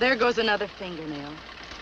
There goes another fingernail.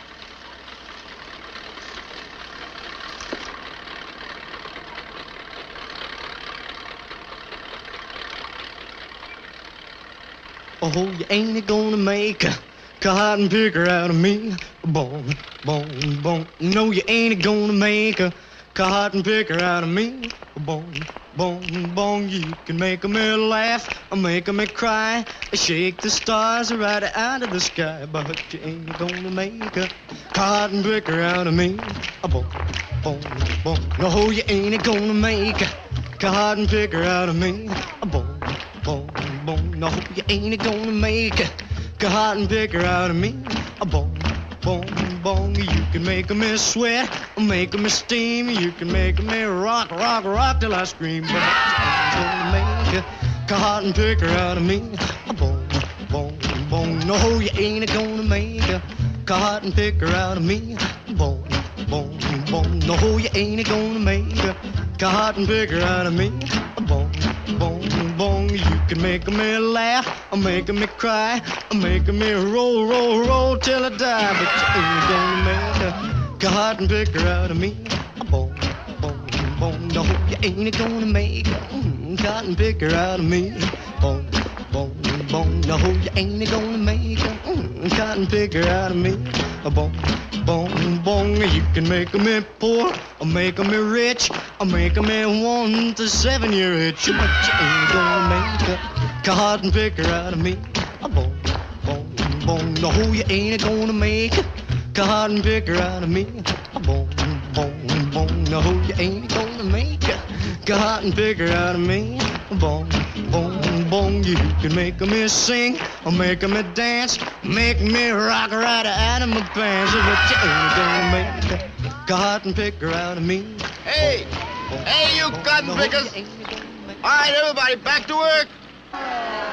Oh, you ain't gonna make a cotton picker out of me. Boom, boom, boom. No, you ain't gonna make a cotton picker out of me. Boom, boom, boom. You can make me laugh or make me cry, shake the stars right out of the sky, but you ain't gonna make a cotton picker out of me. Boom, boom, boom. No, you ain't gonna make a cotton picker out of me. Boom, boom, boom. No, you ain't gonna make a cotton picker out of me. Boom, boom, boom. You can make me sweat, make me steam. You can make me rock, rock, rock till I scream. But you ain't gonna make a cotton picker out of me. Boom, boom, boom. No, you ain't gonna make a cotton picker out of me. Boom, boom, boom. No, you ain't gonna make a cotton picker out of me. Boom, boom, boom. You can make me laugh, make me cry, make me roll, roll, roll till I die. But you ain't gonna make a cotton picker out of me. Boom, boom, boom. No, you ain't gonna make a cotton picker out of me. Boom, boom, boom. No, you ain't gonna make a cotton picker out of me. Boom, boom, boom. You can make me poor, or make me rich, or make me 1 to 7 year itch. But you ain't gonna make a cotton picker out of me. Boom, boom, boom. No, you ain't gonna make a cotton picker out of me. Boom, boom, boom. No, you ain't gonna make a cotton picker out of me. Boom, boom, boom. You can make me sing, or make me dance, make me rock right out of my pants. But you ain't gonna make a cotton picker out of me. Hey! Hey, you cotton pickers! All right, everybody, back to work!